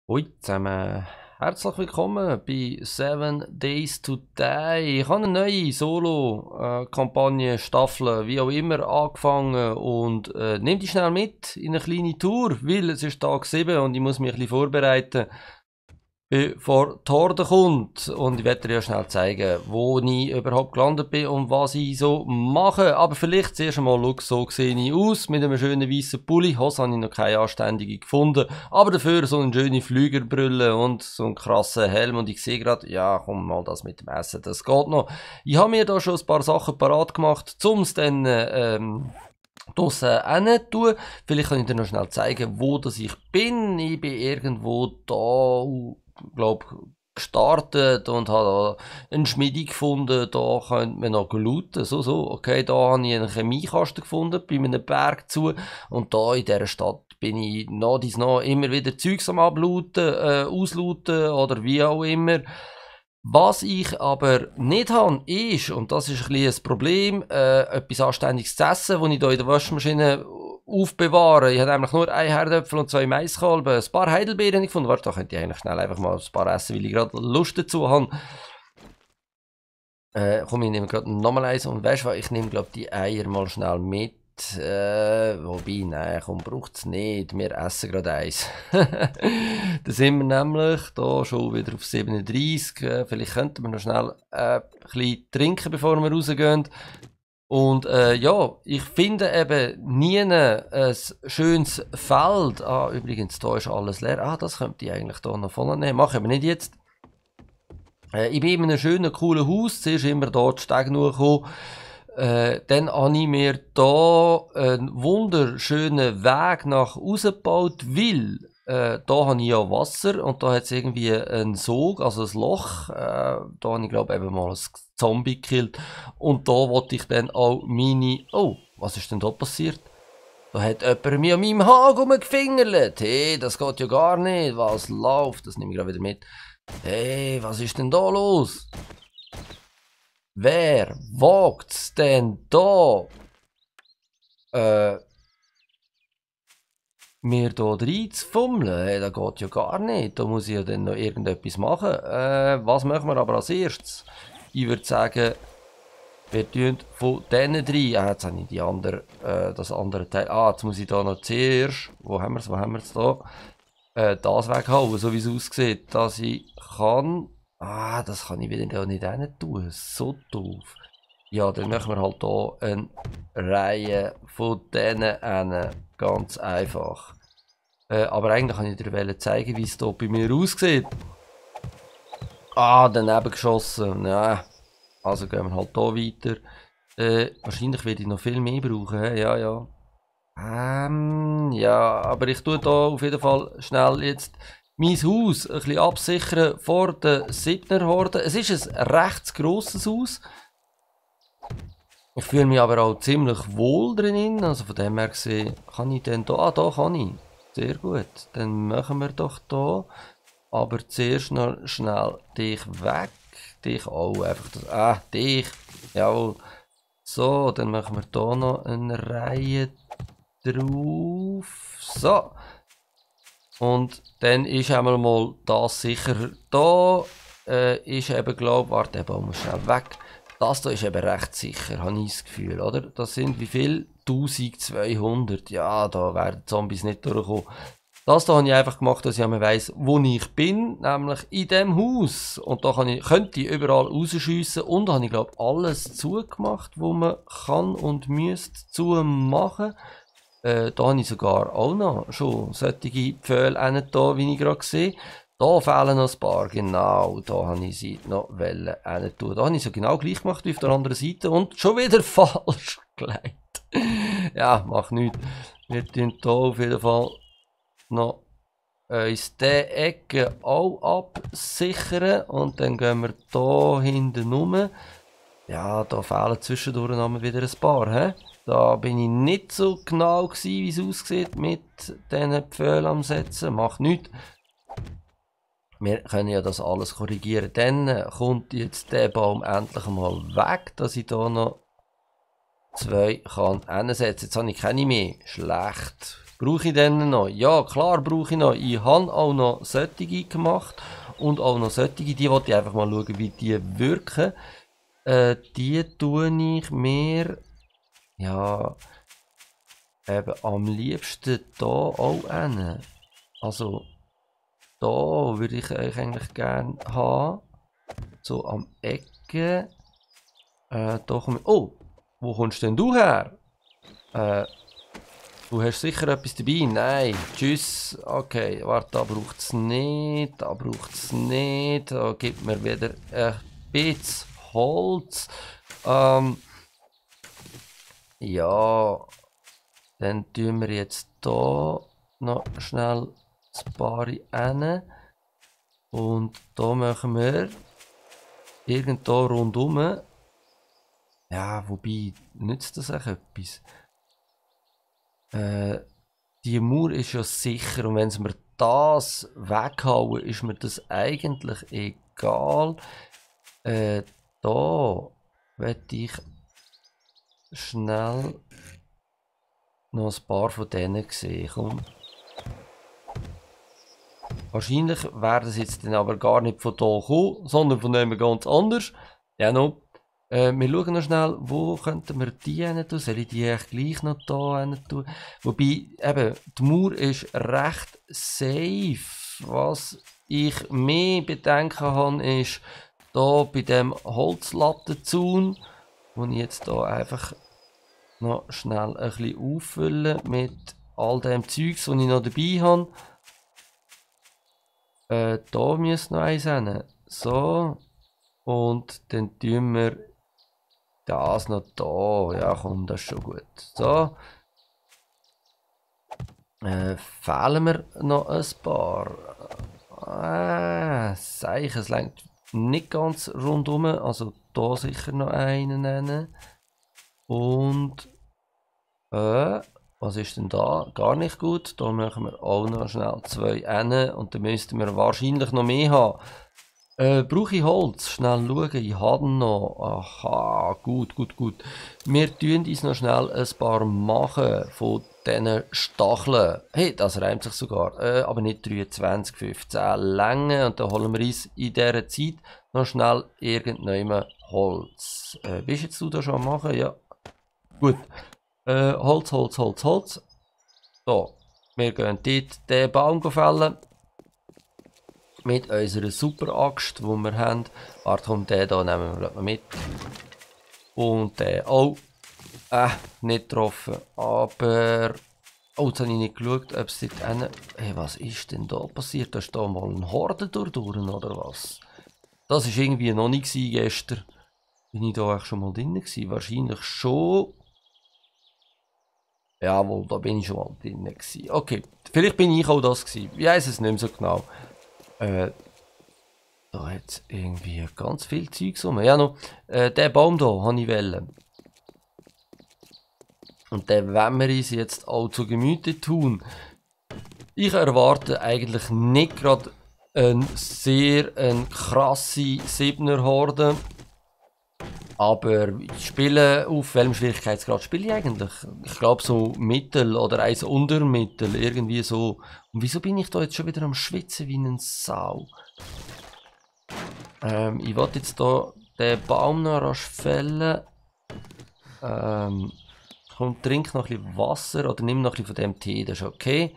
Hallo zusammen, herzlich willkommen bei 7 Days to Die. Ich habe eine neue Solo-Kampagne, Staffel, wie auch immer, angefangen und nehme die schnell mit in eine kleine Tour, weil es ist Tag 7 und ich muss mich ein bisschen vorbereiten, bevor die Horde kommt. Und ich werde dir ja schnell zeigen, wo ich überhaupt gelandet bin und was ich so mache. Aber vielleicht zuerst einmal, so sehe ich aus, mit einem schönen weißen Pulli. Hose habe ich noch keine anständige gefunden. Aber dafür so eine schöne Flügerbrille und so einen krassen Helm. Und ich sehe gerade, ja, komm mal, das mit dem Essen, das geht noch. Ich habe mir da schon ein paar Sachen parat gemacht, um es dann draussen hin tun. Vielleicht kann ich dir noch schnell zeigen, wo das ich bin. Ich bin irgendwo da, glaube gestartet und habe eine Schmiede gefunden. Da könnte man noch looten. So, okay, da habe ich einen Chemiekasten gefunden, bei einem Berg zu. Und da in dieser Stadt bin ich noch immer wieder Zeugs am Ablooten, auslooten oder wie auch immer. Was ich aber nicht habe, ist, und das ist ein bisschen ein Problem, etwas Anständiges zu essen, das ich hier in der Waschmaschine aufbewahre. Ich habe nämlich nur ein Herdöpfel und 2 Maiskolben, ein paar Heidelbeeren gefunden. Warte, da könnte ich eigentlich schnell einfach mal ein paar essen, weil ich gerade Lust dazu habe. Komm, ich nehme gerade nochmal eins und weißt du was, ich nehme glaube die Eier mal schnell mit. Wobei, nein, komm, braucht es nicht. Wir essen gerade eins. Da sind wir nämlich da schon wieder auf 37. Vielleicht könnten wir noch schnell ein bisschen trinken, bevor wir rausgehen. Und ja, ich finde eben nie ein schönes Feld. Ah, übrigens, da ist alles leer. Ah, das könnte ich eigentlich hier noch voll nehmen. Mache aber nicht jetzt. Ich bin in einem schönen, coolen Haus. Zuerst immer hier die Stege gekommen. Dann habe ich mir hier einen wunderschönen Weg nach außen gebaut, weil da habe ich ja Wasser und da hat es irgendwie einen Sog, also ein Loch. Da habe ich glaube eben mal ein Zombie gekillt. Und da wollte ich dann auch meine... Oh, was ist denn da passiert? Da hat jemand mir an meinem Hag rumgefingerlet. Hey, das geht ja gar nicht. Was läuft? Das nehme ich gerade wieder mit. Hey, was ist denn da los? Wer wagt's denn da, mir da reinzufummeln? Hey, das geht ja gar nicht. Da muss ich ja dann noch irgendetwas machen. Was machen wir aber als erstes? Ich würde sagen, wir tun von diesen 3. Ah, jetzt habe ich die andere, das andere Teil. Ah, jetzt muss ich da noch zuerst. Wo haben wir es da? Das weghauen, so wie es aussieht. Dass ich kann. Ah, das kann ich wieder nicht hin tun. So doof. Ja, dann machen wir halt hier eine Reihe von denen hin. Ganz einfach. Aber eigentlich kann ich dir zeigen, wie es hier bei mir aussieht. Ah, daneben geschossen. Ja. Also gehen wir halt hier weiter. Wahrscheinlich werde ich noch viel mehr brauchen. He? Ja, ja. Ja, aber ich tue hier auf jeden Fall schnell jetzt mein Haus ein bisschen absichern vor der 7er Horde. Es ist ein recht grosses Haus. Ich fühle mich aber auch ziemlich wohl drin. Also von dem her gesehen, kann ich denn da... Ah, da kann ich. Sehr gut. Dann machen wir doch da. Aber zuerst noch schnell dich weg. Dich auch einfach. Das, dich. Jawohl. So, dann machen wir hier noch eine Reihe drauf. So. Und dann ist einmal mal das sicher da. Ist eben, glaube ich, warte, der Baum muss schnell weg. Das hier ist eben recht sicher, habe ich das Gefühl, oder? Das sind wie viel? 1200. Ja, da werden Zombies nicht durchkommen. Das hier habe ich einfach gemacht, dass ich weiss, wo ich bin, nämlich in dem Haus. Und da könnte ich überall rausschiessen und da habe ich, glaube ich, alles zugemacht, wo man kann und müsste zumachen. Da habe ich sogar auch noch schon solche Pfähle da, wie ich gerade sehe. Da fehlen noch ein paar, genau, da habe ich sie noch tun. Da habe ich so genau gleich gemacht wie auf der anderen Seite und schon wieder falsch gelegt. Ja, macht nichts. Wir tun hier auf jeden Fall noch uns diese Ecke auch absichern und dann gehen wir hier hinten rum. Ja, da fehlen zwischendurch noch wieder ein paar, he? Da bin ich nicht so genau gewesen, wie es aussieht mit diesen Pfählen am Setzen. Macht nichts. Wir können ja das alles korrigieren. Dann kommt jetzt der Baum endlich mal weg, dass ich hier noch 2 kann hinsetzen. Jetzt habe ich keine mehr. Schlecht. Brauche ich denn noch? Ja, klar brauche ich noch. Ich habe auch noch solche gemacht. Und auch noch solche, die wollte ich einfach mal schauen, wie die wirken. Die tue ich mir, ja, eben am liebsten hier auch hin. Also, da würde ich euch eigentlich gerne haben. So am Ecke. Da komm ich. Oh! Wo kommst denn du her? Du hast sicher etwas dabei? Nein. Tschüss. Okay, warte, da braucht es nicht. Da braucht es nicht. Da gibt mir wieder ein bisschen Holz. Ja. Dann tun wir jetzt hier noch schnell das paar hin. Und da machen wir irgendwo rundum. Ja, wobei, nützt das auch etwas? Die Mauer ist ja sicher und wenn sie mir das weghauen, ist mir das eigentlich egal. Da werde ich schnell noch ein paar von denen sehen. Komm. Wahrscheinlich werden sie jetzt dann aber gar nicht von hier kommen, sondern von jemand ganz anders. Ja, noch. Wir schauen noch schnell, wo könnten wir die hin tun? Soll ich die eigentlich gleich noch da hin tun? Wobei, eben, die Mauer ist recht safe. Was ich mehr bedenken habe, ist da bei dem Holzlattenzaun, wo ich jetzt da einfach noch schnell ein bisschen auffüllen mit all dem Zeugs, was ich noch dabei habe. Da müsste noch eins hin. So. Und dann tun wir das noch da. Ja, komm, das ist schon gut. So. Fehlen mir noch ein paar. Seich, es längt nicht ganz rundum. Also da sicher noch einen nennen. Und was ist denn da? Gar nicht gut. Da machen wir auch noch schnell 2 hin. Und dann müssten wir wahrscheinlich noch mehr haben. Brauche ich Holz? Schnell schauen, ich habe noch. Aha, gut, gut, gut. Wir tun uns noch schnell ein paar machen von diesen Stacheln. Hey, das reimt sich sogar. Aber nicht 23, 15 Länge. Und dann holen wir uns in dieser Zeit noch schnell irgendein Holz. Bist jetzt du da schon am machen? Ja. Gut. Holz, Holz, Holz, Holz. So. Wir gehen dort den Baum fällen. Mit unserer super Axt, die wir haben. Warte, komm, den hier nehmen wir mit. Und den auch. Nicht getroffen. Aber. Oh, jetzt habe ich nicht geschaut, ob es dort hinten. Hey, was ist denn da passiert? Da ist da mal ein Horde durch, oder was? Das war irgendwie noch nicht gestern. Bin ich da eigentlich schon mal drin gewesen? Wahrscheinlich schon. Jawohl, da bin ich schon mal drin gewesen. Okay, vielleicht bin ich auch das gewesen. Ich weiss es nicht mehr so genau. Da hat es irgendwie ganz viel Zeugs rum. Ja, noch, den Baum hier habe ich wollen. Und den wollen wir uns jetzt auch zu Gemüte tun. Ich erwarte eigentlich nicht gerade eine sehr krasse 7er Horde. Aber ich spiele auf welchem Schwierigkeitsgrad spiele ich eigentlich? Ich glaube so Mittel oder eins Untermittel, irgendwie so. Und wieso bin ich da jetzt schon wieder am Schwitzen wie ein Sau? Ich wollte jetzt da den Baum noch rasch fällen. Komm, trink noch ein bisschen Wasser oder nimm noch ein bisschen von dem Tee, das ist okay.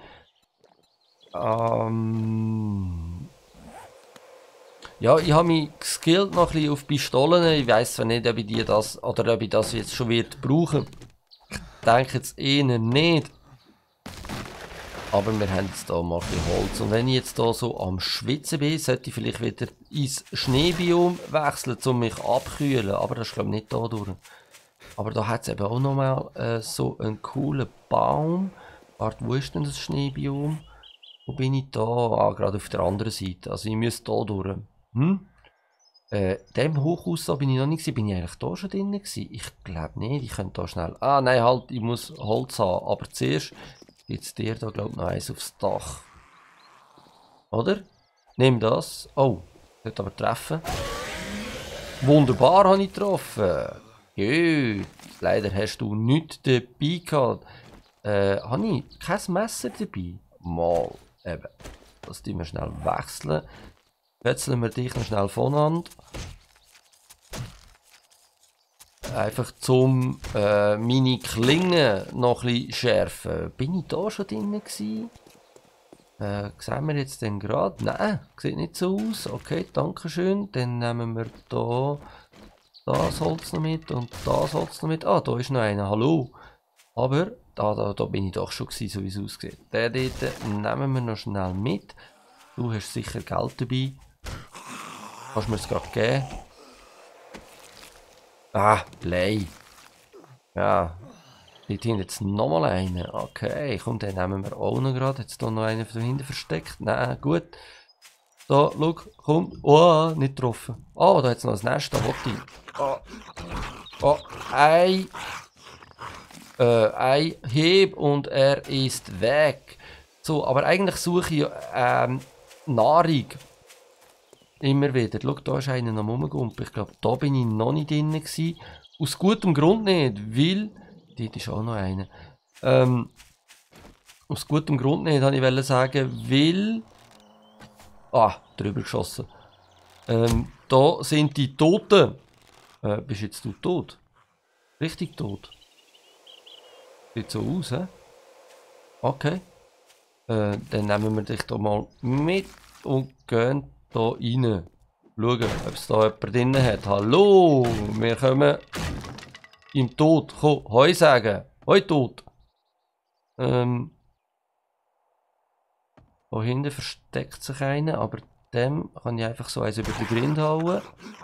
Ja, ich habe mich geskillt noch ein bisschen auf Pistolen. Ich weiss zwar nicht, ob ich das oder ob ich das jetzt schon wird brauchen. Ich denke jetzt eher nicht. Aber wir haben jetzt hier mal ein bisschen Holz. Und wenn ich jetzt hier so am Schwitzen bin, sollte ich vielleicht wieder ins Schneebiom wechseln, um mich abkühlen. Aber das ist glaube ich nicht da durch. Aber da hat es eben auch nochmal so einen coolen Baum. Warte, wo ist denn das Schneebiom? Wo bin ich da? Ah, gerade auf der anderen Seite. Also ich müsste hier durch. Dem Hochhaus da bin ich noch nicht gewesen. Bin ich eigentlich da schon drin gewesen? Ich glaube nicht. Ich könnte da schnell... Ah, nein, halt, ich muss Holz haben. Aber zuerst jetzt dir da, glaube ich, noch eins aufs Dach. Oder? Nimm das. Oh, nicht aber treffen. Wunderbar, habe ich getroffen. Gut. Leider hast du nichts dabei gehabt. habe ich kein Messer dabei? Mal, eben. Das tun wir schnell wechseln. Wechseln wir dich noch schnell voneinander. Einfach zum meine Klinge noch ein bisschen schärfen. Bin ich da schon drin gewesen? Sehen wir jetzt denn gerade? Nein, sieht nicht so aus. Okay, danke schön. Dann nehmen wir da das Holz noch mit und das Holz noch mit. Ah, da ist noch einer. Hallo. Aber da bin ich doch schon gewesen, so wie es aussieht. Den dort nehmen wir noch schnell mit. Du hast sicher Geld dabei. Kannst du mir es gerade geben? Ah, Blei. Ja. Dort hinten jetzt nochmal einen. Okay, komm, den nehmen wir auch noch gerade. Jetzt hier noch einen von hinten versteckt. Nein, gut. Da, schau, komm. Oh, nicht getroffen. Oh, da hat es noch ein Nest, da wollte ich. Oh, oh, ein Heb und er ist weg. So, aber eigentlich suche ich Nahrung. Immer wieder. Schau, da ist einer am Rumgumpen. Ich glaube, da bin ich noch nicht drin gewesen. Aus gutem Grund nicht, weil... Dort ist auch noch einer. Aus gutem Grund nicht, wollte ich sagen, weil... Ah, drüber geschossen. Da sind die Toten. Bist jetzt du tot? Richtig tot? Sieht so aus, hä? Okay. Dann nehmen wir dich da mal mit und gehen da rein. Schauen, ob es da jemand drin hat. Hallo, wir kommen im Tod. Komm, Hoi sagen. Hoi Tod. Da hinten versteckt sich einer, aber dem kann ich einfach so eins über die Grind hauen.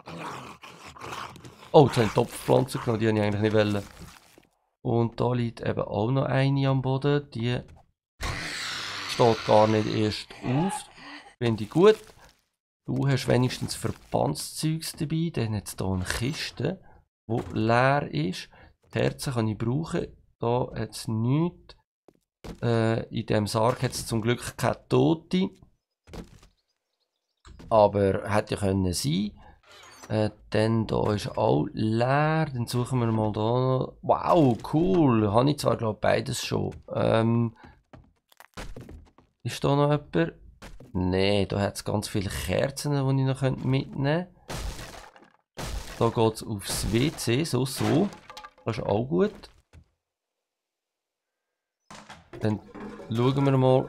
Oh, jetzt habe ich Topfpflanzen genommen, die wollte ich eigentlich nicht wollen. Und da liegt eben auch noch eine am Boden. Die steht gar nicht erst auf. Finde ich gut. Du hast wenigstens Verbandszeugs dabei. Dann hat es hier eine Kiste, die leer ist. Die Herzen kann ich brauchen. Da hat es nichts. In diesem Sarg hat es zum Glück keine Tote. Aber hätte ja können sein. Dann da ist auch leer. Dann suchen wir mal da noch. Wow, cool. Habe ich zwar glaube beides schon. Ist da noch jemand? Nein, da hat es ganz viele Kerzen, die ich noch mitnehmen könnte. Da geht es aufs WC, so. Das ist auch gut. Dann schauen wir mal,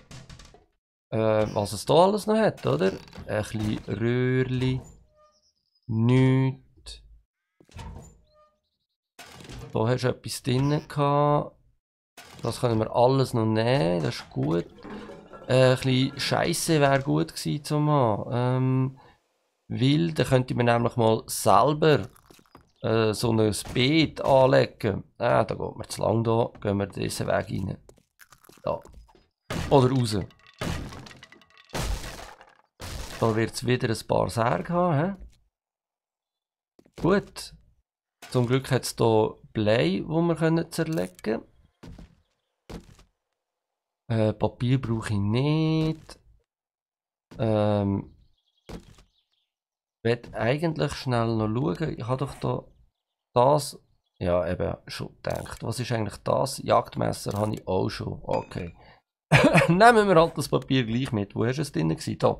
was es da alles noch hat, oder? Ein bisschen Röhrli. Nichts. Da hast du etwas drin gehabt. Das können wir alles noch nehmen, das ist gut. Ein bisschen Scheisse wäre gut gewesen zu machen. Weil, dann könnte man nämlich mal selber so ein Beet anlegen. Da geht man zu lang da, gehen wir diesen Weg rein. Da. Oder raus. Da wird es wieder ein paar Särge haben. He? Gut. Zum Glück hat es hier Blei, wo wir zerlegen können. Papier brauche ich nicht. Ich werde eigentlich schnell noch schauen. Ich habe doch da das. Ja, eben schon gedacht. Was ist eigentlich das? Jagdmesser habe ich auch schon. Okay. Nehmen wir halt das Papier gleich mit. Wo hast du es drin gewesen? Da.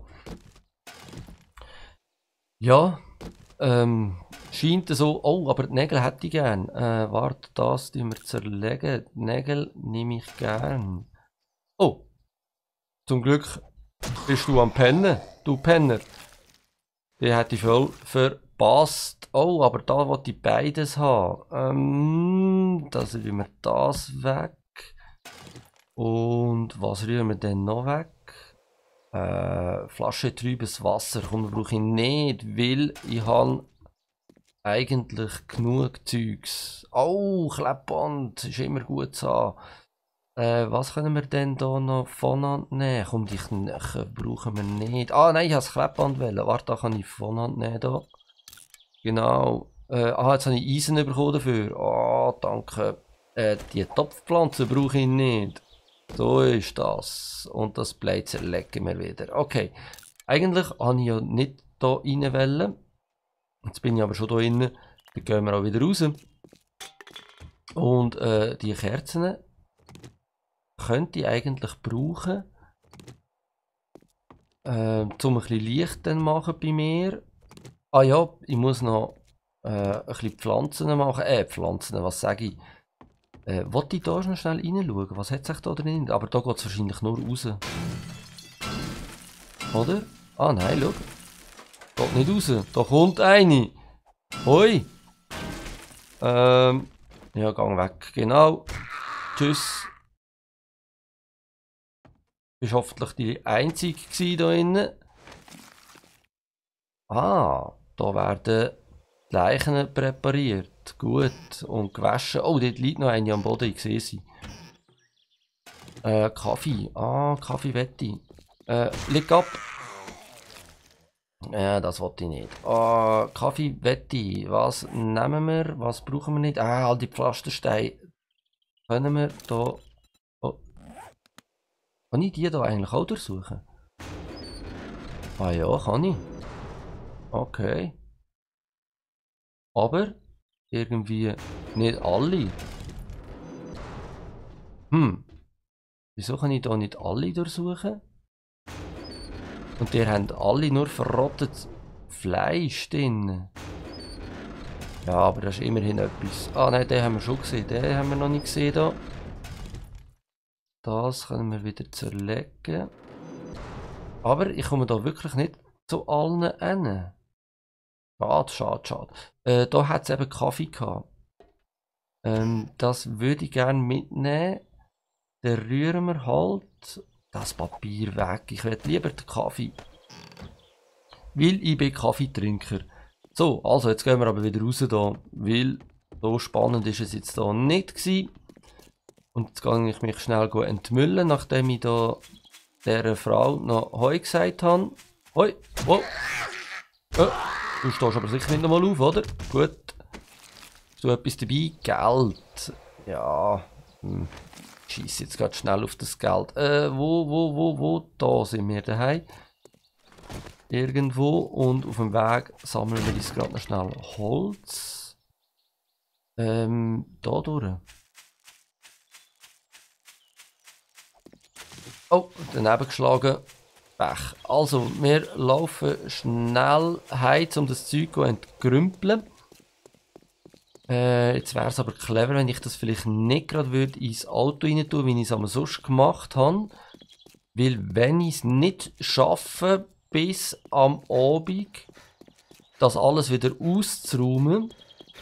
Ja. Scheint so. Oh, aber die Nägel hätte ich gern. Warte, das tun wir zerlegen. Die Nägel nehme ich gern. Oh. Zum Glück bist du am Pennen, du Penner. Die hätte ich voll verpasst. Oh, aber da wollte ich beides haben. Das rühren wir das weg. Und was rühren wir denn noch weg? Flasche trübes Wasser. Komm, brauche ich nicht, weil ich habe eigentlich genug Zeugs. Oh, Klebband ist immer gut zu haben. Was können wir denn da noch voneinander nehmen? Komm, die Knochen brauchen wir nicht. Ah nein, ich habe das Klebband wählen. Warte, da kann ich voneinander nehmen. Da. Genau. Jetzt habe ich Eisen bekommen dafür. Ah, danke. Die Topfpflanzen brauche ich nicht. So ist das. Und das Blei zerlegen wir wieder. Okay. Eigentlich habe ich ja nicht hier rein wollen. Jetzt bin ich aber schon hier drin. Dann gehen wir auch wieder raus. Und die Kerzen könnte ich eigentlich brauchen, um ein bisschen Licht dann machen bei mir. Ah ja, ich muss noch ein bisschen Pflanzen machen. Pflanzen, was sage ich? Wollte ich da noch schnell reinschauen? Was hat sich da drin? Aber da geht es wahrscheinlich nur raus. Oder? Ah nein, schau. Geht nicht raus. Da kommt eine. Hoi. Ja, gang weg. Genau. Tschüss. Bist hoffentlich die Einzige hier drinnen. Ah, da werden die Leichen präpariert. Gut. Und gewaschen. Oh, dort liegt noch eine am Boden. Ich sehe sie. Kaffee. Ah, Kaffee wette ich. Leg ab. Ja, das wollte ich nicht. Kaffee wette ich. Was nehmen wir? Was brauchen wir nicht? All die Pflastersteine. Können wir da... Oh. Kann ich die da eigentlich auch durchsuchen? Ah ja, kann ich. Okay. Aber irgendwie nicht alle. Wieso kann ich da nicht alle durchsuchen? Und die haben alle nur verrottetes Fleisch drin. Ja, aber das ist immerhin etwas. Ah nein, den haben wir schon gesehen. Den haben wir noch nicht gesehen da. Das können wir wieder zerlegen. Aber ich komme da wirklich nicht zu allen hin. Schade, schade, schade. Da hat es eben Kaffee gehabt. Das würde ich gerne mitnehmen. Dann rühren wir halt das Papier weg. Ich will lieber den Kaffee. Weil ich bin Kaffeetrinker. So, also jetzt gehen wir aber wieder raus da. Weil so spannend ist es jetzt da nicht gewesen. Und jetzt kann ich mich schnell entmüllen, nachdem ich da dieser Frau noch Hoi gesagt habe. Hoi, wow. Du stehst aber sicher nicht nochmal auf, oder? Gut. Hast du etwas dabei? Geld. Ja. Scheiße, jetzt geht schnell auf das Geld. Wo? Da sind wir daheim. Irgendwo. Und auf dem Weg sammeln wir jetzt gerade noch schnell Holz. Da durch. Oh, daneben geschlagen. Pech. Also, wir laufen schnell heim, um das Zeug zu entgrümpeln. Jetzt wäre es aber clever, wenn ich das vielleicht nicht gerade ins Auto rein tun, wie ich es am sonst gemacht habe. Weil wenn ich es nicht schaffe, bis am Abend das alles wieder auszuräumen.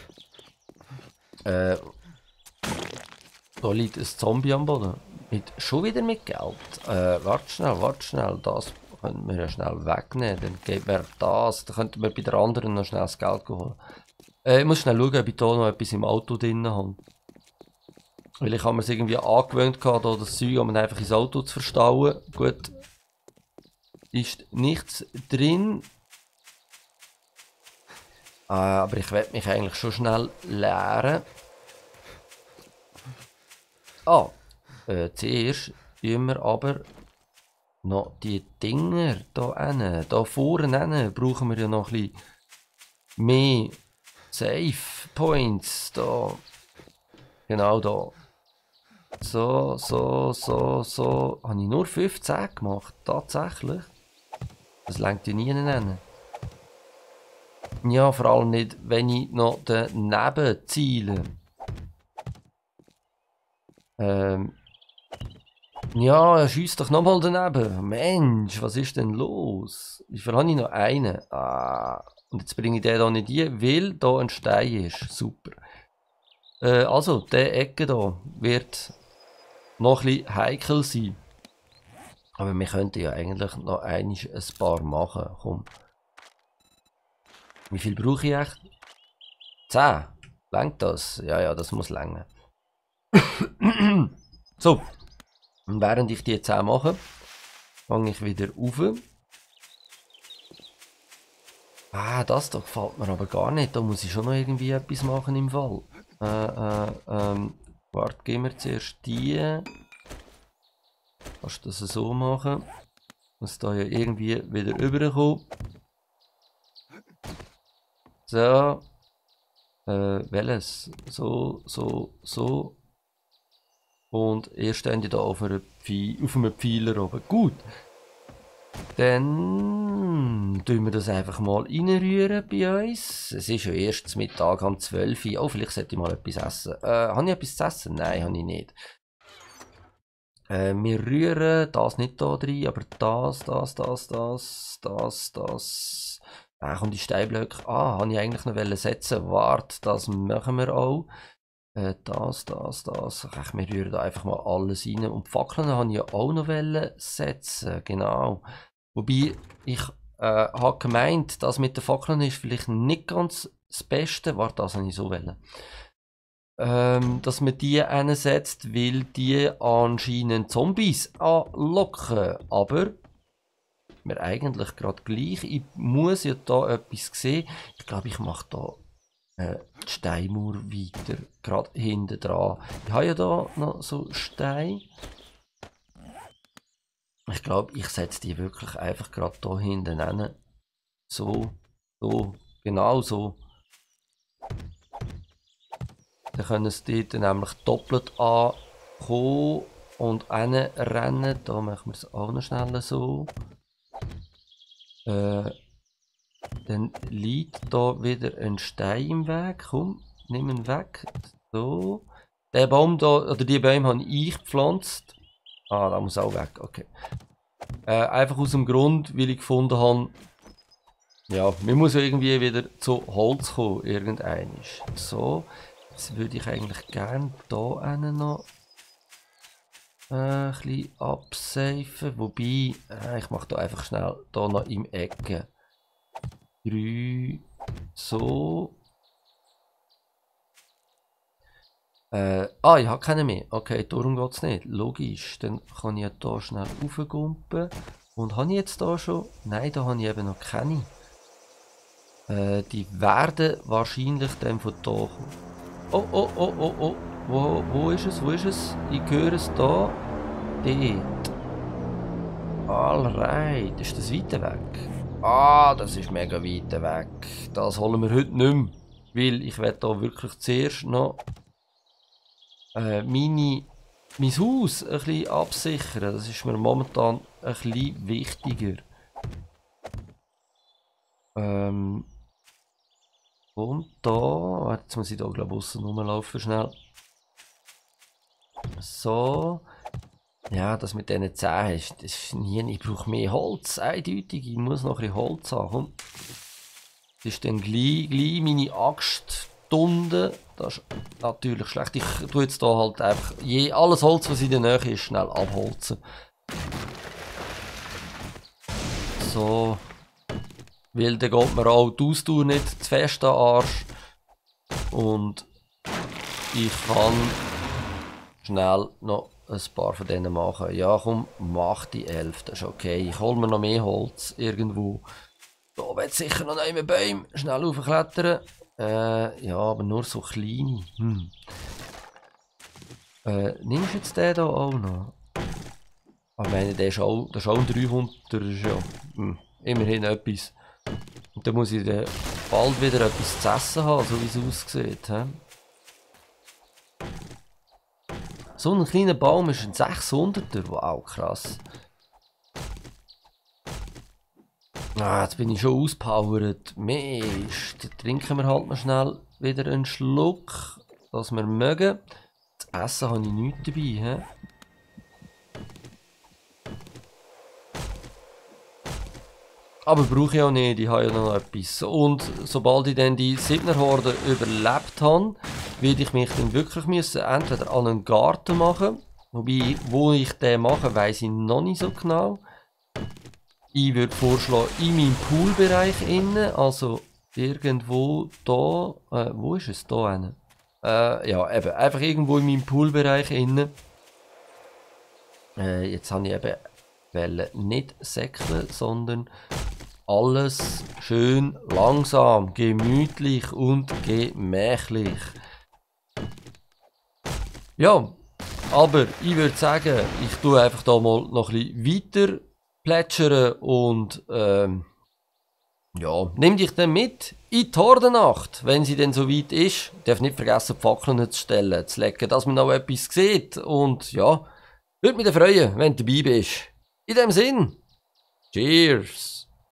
Da liegt ein Zombie am Boden. Schon wieder mit Geld. Warte schnell, das könnten wir ja schnell wegnehmen. Dann geben wir das. Dann könnten wir bei der anderen noch schnell das Geld holen. Ich muss schnell schauen, ob ich hier noch etwas im Auto drin habe. Weil ich habe mir es irgendwie angewöhnt gehabt, da das Zeug einfach ins Auto zu verstauen. Gut. Ist nichts drin. Aber ich werde mich eigentlich schon schnell leeren. Zuerst tun wir aber noch die Dinger hier hin. Da vorne brauchen wir ja noch ein bisschen mehr Save Points. Da. Genau da. So. Habe ich nur 15 gemacht? Tatsächlich? Das lenkt ja nie hin. Ja, vor allem nicht, wenn ich noch daneben ziele. Ja, schiesst doch nochmal daneben. Mensch, was ist denn los? Wie viel habe ich noch? Einen. Und jetzt bringe ich den hier nicht hier, weil da ein Stein ist. Super. Also, diese Ecke hier wird noch ein bisschen heikel sein. Aber wir könnten ja eigentlich noch ein paar machen. Komm. Wie viel brauche ich echt? 10. Langt das? Ja, das muss länger. So. Und während ich die 10 mache, fange ich wieder auf. Das da gefällt mir aber gar nicht. Da muss ich schon noch irgendwie etwas machen im Fall. Warte, gehen wir zuerst die. Kannst du das so machen? Muss da ja irgendwie wieder rüberkommen. So. Welches? So. Und ihr steht ja da auf einem Pfeiler oben. Gut. Dann tun wir das einfach mal reinrühren bei uns. Es ist ja erst Mittag um 12 Uhr. Oh, vielleicht sollte ich mal etwas essen. Habe ich etwas zu essen? Nein, habe ich nicht. Wir rühren das nicht da rein, aber das. Kommt die Steinblöcke. Habe ich eigentlich noch setzen. Warte, das machen wir auch. Das. Ach, wir rühren da einfach mal alles rein. Und die Fackeln habe ich ja auch noch setzen. Genau. Wobei, ich habe gemeint, das mit den Fackeln ist vielleicht nicht ganz das Beste. Warte, das habe ich so wollen. Dass man die einsetzt, weil die anscheinend Zombies anlocken. Aber mir eigentlich gerade gleich. Ich muss ja da etwas sehen. Ich glaube, ich mache da die Steinmauer weiter. Gerade hinten dran. Ich habe ja da noch so Steine. Ich glaube, ich setze die wirklich einfach gerade da hinten hin. So, genau so. Dann können sie dort nämlich doppelt ankommen und rennen. Da machen wir es auch noch schnell so. Dann liegt da wieder ein Stein im Weg. Komm, nimm ihn weg. So. Der Baum da, oder die Bäume habe ich gepflanzt. Da muss auch weg, okay. Einfach aus dem Grund, weil ich gefunden habe, ja, man muss ja irgendwie wieder zu Holz kommen, irgendeinisch. So, jetzt würde ich eigentlich gerne hier noch ein bisschen absafen, wobei, ich mache da einfach schnell da noch im Ecke. 3, so. Ich habe keine mehr. Okay, darum geht es nicht. Logisch. Dann kann ich ja hier schnell raufgumpen. Und habe ich jetzt da schon? Nein, da habe ich eben noch keine. Die werden wahrscheinlich dann von hier kommen. Oh. Wo ist es? Wo ist es? Ich höre es da. Dort. Alright. Ist das weiter weg? Das ist mega weit weg. Das holen wir heute nicht mehr. Weil ich werde da wirklich zuerst noch mein Haus ein bisschen absichern. Das ist mir momentan ein bisschen wichtiger. Und da, jetzt muss ich da glaube ich aussen rumlaufen schnell. So. Ja, das mit diesen Zähnen ist, das ist nie, ich brauche mehr Holz, eindeutig, ich muss noch ein bisschen Holz haben. Das ist dann gleich meine Axtstunde. Das ist natürlich schlecht. Ich tue jetzt hier halt einfach alles Holz, was in der Nähe ist, schnell abholzen. So. Weil dann geht mir auch die Ausdauer nicht zu fest an den Arsch. Und ich kann schnell noch ein paar von denen machen. Ja, komm, mach die 11. Das ist okay. Ich hole mir noch mehr Holz irgendwo. Da wird sicher noch mehr Bäume. Schnell raufklettern. Ja, aber nur so kleine. Nimmst du jetzt den hier auch noch? Ich meine, das ist auch ein 300. Das ist ja immerhin etwas. Und dann muss ich dann bald wieder etwas zu essen haben, so wie es aussieht. He? So ein kleiner Baum ist ein 600er. Wow, krass. Jetzt bin ich schon auspowert. Mist. Dann trinken wir halt noch schnell wieder einen Schluck, dass wir mögen. Zu essen habe ich nichts dabei. He? Aber brauche ich auch nicht, ich habe ja noch etwas. Und sobald ich dann die 7er Horde überlebt habe, werde ich mich dann wirklich müssen entweder an einen Garten machen. Wobei, wo ich den mache, weiss ich noch nicht so genau. Ich würde vorschlagen, in meinem Poolbereich innen, also irgendwo da, wo ist es? Da innen? Ja, eben, einfach irgendwo in meinem Poolbereich innen. Jetzt habe ich eben nicht säckeln, sondern alles schön langsam, gemütlich und gemächlich. Ja, aber ich würde sagen, ich tue einfach da mal noch ein bisschen weiter plätschern und Ja, nimm dich dann mit in die Hordennacht, wenn sie denn so weit ist. Darf nicht vergessen, die Fackeln zu stellen, zu legen, dass man noch etwas sieht. Und ja, würde mich dann freuen, wenn du dabei bist. In dem Sinn, cheers!